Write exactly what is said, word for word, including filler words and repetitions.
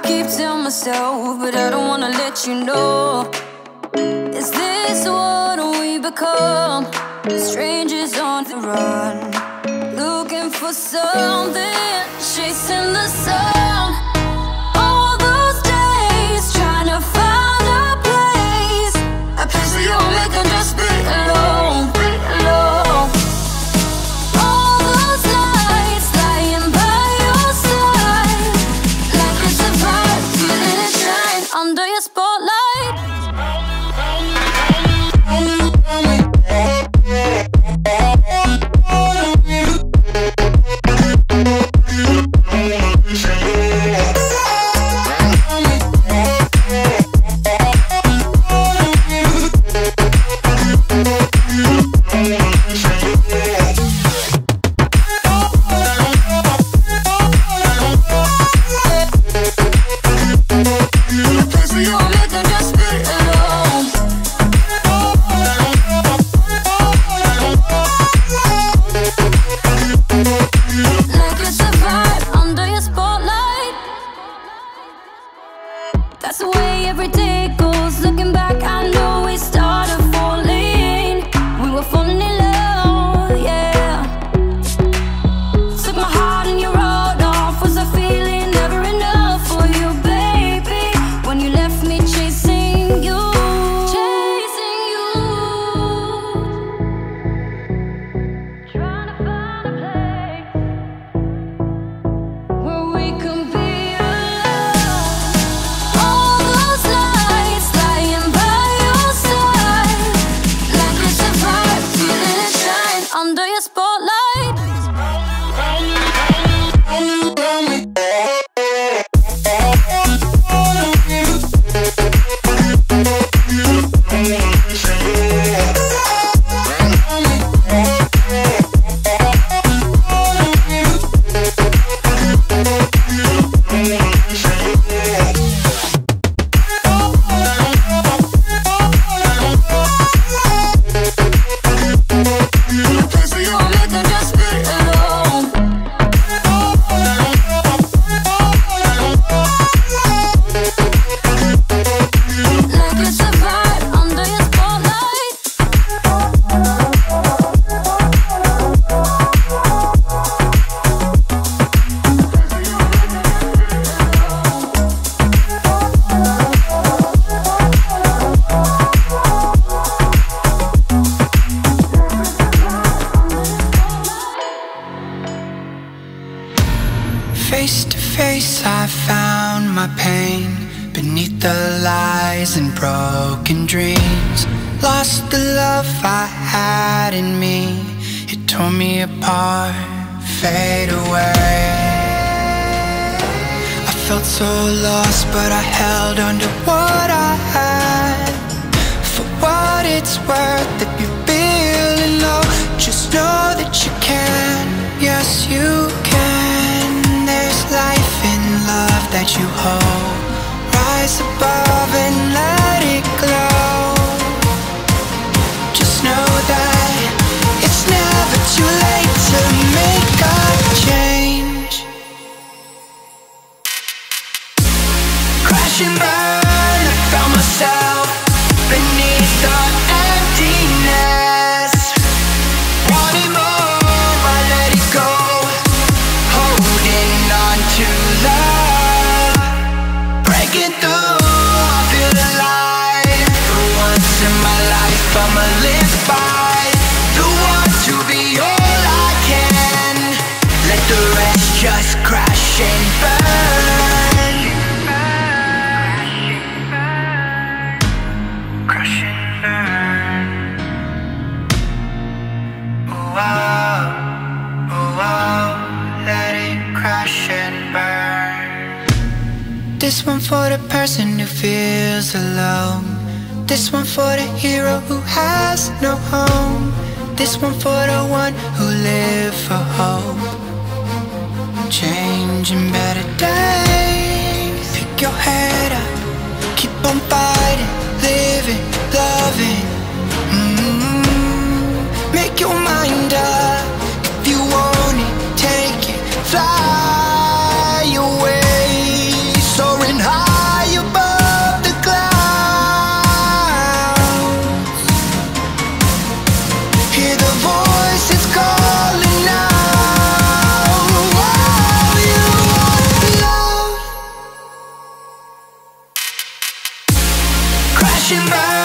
keep telling myself, but I don't wanna let you know. Is this what we become? Strangers on the run, looking for something, chasing the sun. All those days trying to find a place, a place where you'll make them just be alone, be alone. All those nights lying by your side, like it's a vibe, feeling it shine under your spotlight. That's the way every day goes. Looking back, I know we started falling. We were falling in love, yeah. Took my heart and you wrote off. Was a feeling never enough for you, baby? When you left me chasing you, chasing you, trying to find a place where we can be. Under your spotlight. Face to face, I found my pain beneath the lies and broken dreams. Lost the love I had in me, it tore me apart, fade away. I felt so lost, but I held on to what I had. For what it's worth, if you're feeling low, just know that you can, yes you can. There's life in love that you hold. Rise above and let it glow. Just know that it's never too late to make a change. Crash and burn, I found myself beneath the emptiness. Wanting more, I let it go. Holding on to love, breaking through, I feel alive. For once in my life, I'ma live by the want to be all I can. Let the rest just crash and burn. Crash and burn. Oh, oh, oh, oh. Let it crash and burn. This one for the person who feels alone. This one for the hero who has no home. This one for the one who live for hope. Changing better days. Pick your head up, keep on fighting, living, loving. Mm-hmm. Make your mind up. If you want it, take it, fly away, soaring crashing back.